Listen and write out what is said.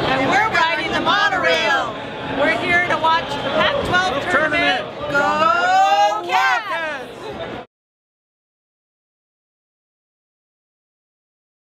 And we're riding the monorail. We're here to watch the Pac-12